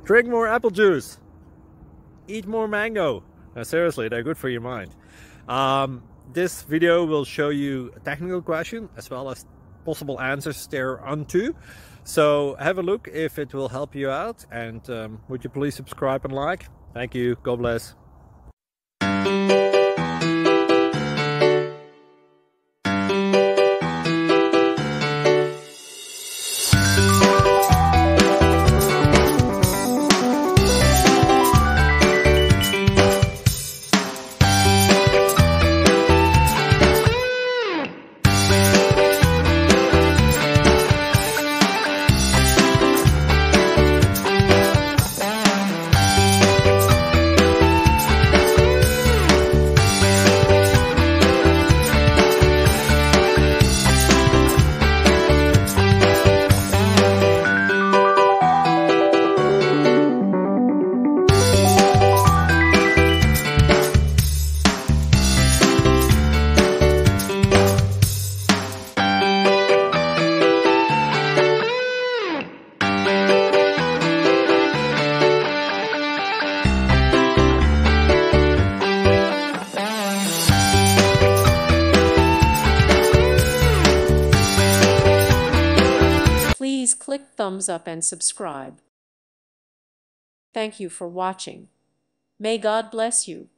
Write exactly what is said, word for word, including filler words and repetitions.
Drink more apple juice. Eat more mango. Now, seriously, they're good for your mind. Um, this video will show you a technical question as well as possible answers thereunto. So have a look if it will help you out, and um, would you please subscribe and like? Thank you. God bless. Please click thumbs up and subscribe. Thank you for watching. May God bless you.